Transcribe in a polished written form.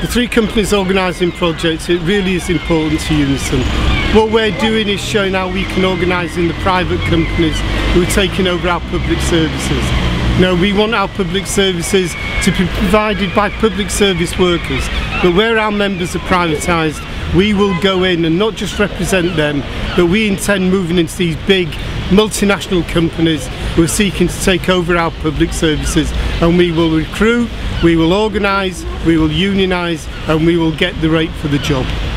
The three companies organising projects, it really is important to Unison. What we're doing is showing how we can organise in the private companies who are taking over our public services. No, we want our public services to be provided by public service workers, but where our members are privatised, we will go in and not just represent them, but we intend moving into these big multinational companies who are seeking to take over our public services, and we will recruit, we will organise, we will unionise, and we will get the rate for the job.